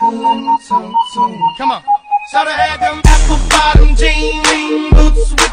Come on. Shoulda had them apple bottom jean boots.